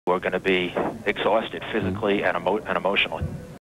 who are going to be exhausted physically and emotionally.